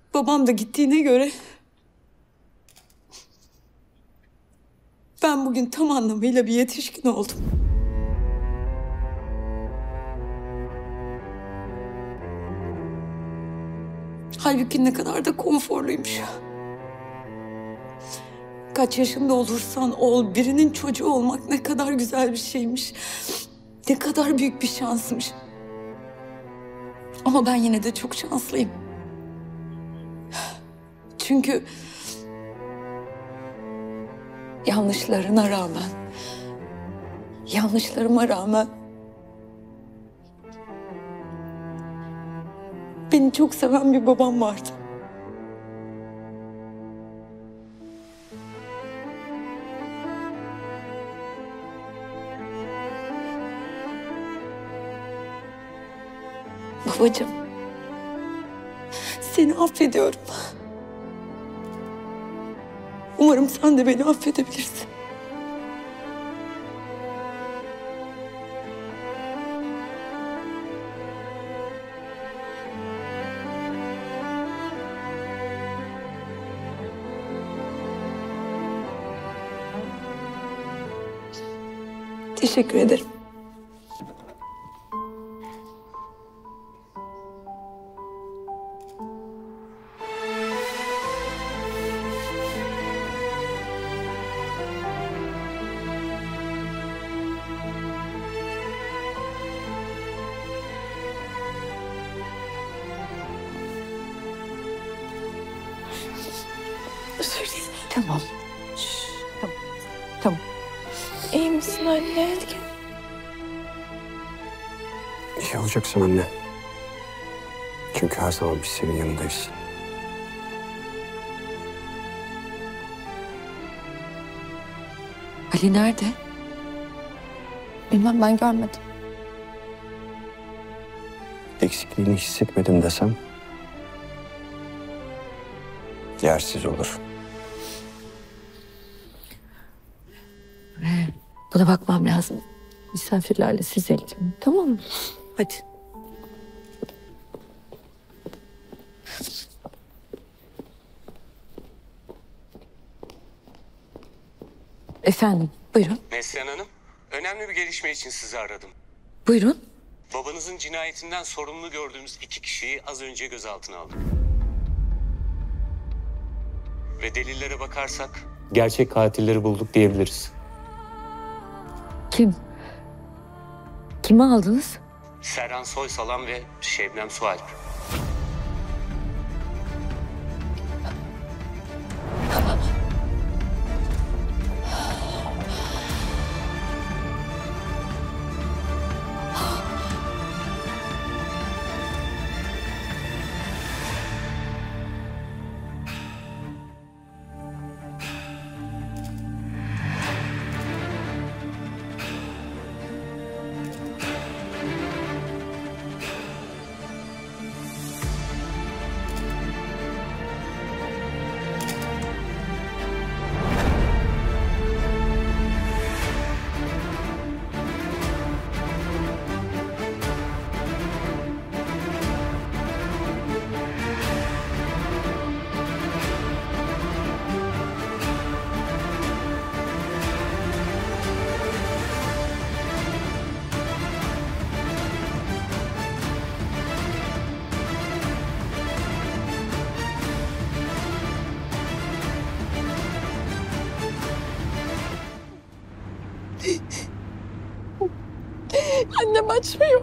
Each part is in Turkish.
Babam da gittiğine göre ben bugün tam anlamıyla bir yetişkin oldum. Halbuki ne kadar da konforluymuş. Kaç yaşında olursan ol, birinin çocuğu olmak ne kadar güzel bir şeymiş. Ne kadar büyük bir şansmış. Ama ben yine de çok şanslıyım. Çünkü yanlışlarıma rağmen beni çok seven bir babam vardı. Babacığım, seni affediyorum. Umarım sen de beni affedebilirsin. Teşekkür ederim. Özür dilerim. Tamam. Tamam. Tamam. İyi misin anne? İyi olacaksın anne. Çünkü her zaman biz senin yanındayız. Ali nerede? Bilmem, ben görmedim. Eksikliğini hissetmedim desem yersiz olur. Buna bakmam lazım. Misafirlerle siz ilgilenin, tamam mı? Hadi. Efendim, buyurun. Neslihan Hanım, önemli bir gelişme için sizi aradım. Buyurun. Babanızın cinayetinden sorumlu gördüğümüz 2 kişiyi az önce gözaltına aldık. Ve delillere bakarsak gerçek katilleri bulduk diyebiliriz. Kim? Kimi aldınız? Serhan Soysalan ve Şebnem Sualp. Annem açmıyor.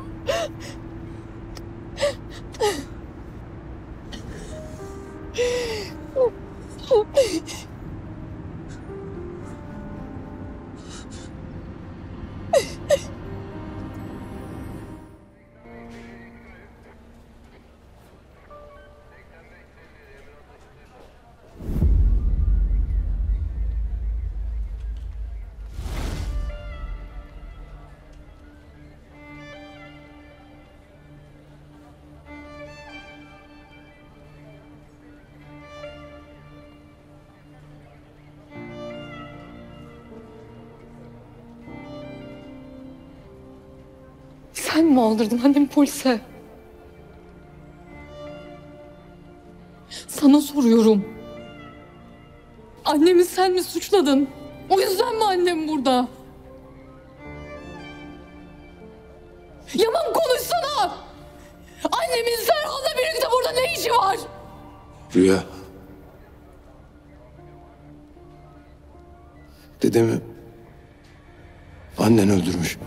Sen mi aldırdın annemi polise? Sana soruyorum. Annemi sen mi suçladın? O yüzden mi annem burada? Yaman konuşsana! Annemin Serhan'la birlikte burada ne işi var? Rüya. Dedemi annen öldürmüş.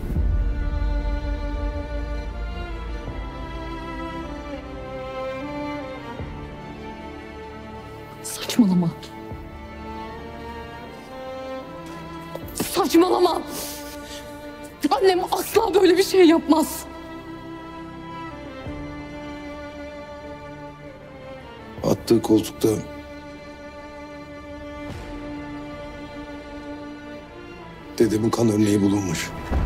Saçmalama. Saçmalama. Annem asla böyle bir şey yapmaz. Attığı koltukta dedemin kan örneği bulunmuş.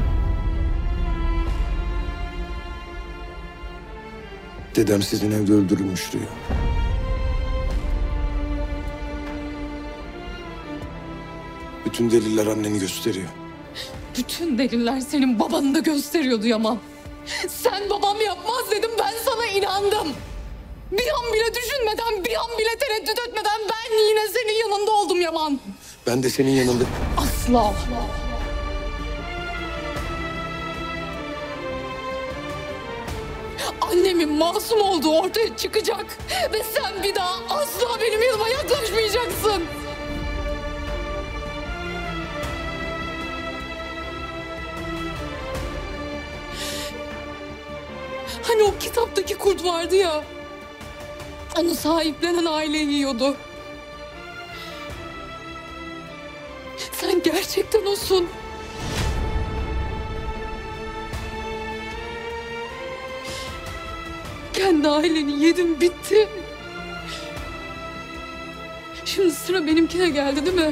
Dedem sizin evde öldürülmüş Rüya. Bütün deliller anneni gösteriyor. Bütün deliller senin babanı da gösteriyordu Yaman. Sen babam yapmaz dedim, ben sana inandım. Bir an bile düşünmeden, bir an bile tereddüt etmeden ben yine senin yanında oldum Yaman. Ben de senin yanında... Asla. Annemin masum olduğu ortaya çıkacak. Ve sen bir daha asla benim yanıma yaklaşmayacaksın. Hani o kitaptaki kurt vardı ya. Onu sahiplenen aile yiyordu. Sen gerçekten osun. Kendi aileni yedin, bitti. Şimdi sıra benimkine geldi değil mi?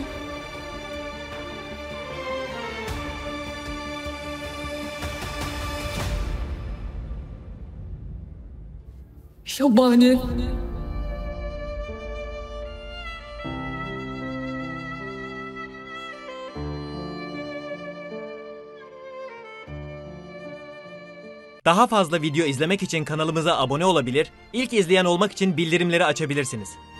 Yabani. Daha fazla video izlemek için kanalımıza abone olabilir, ilk izleyen olmak için bildirimleri açabilirsiniz.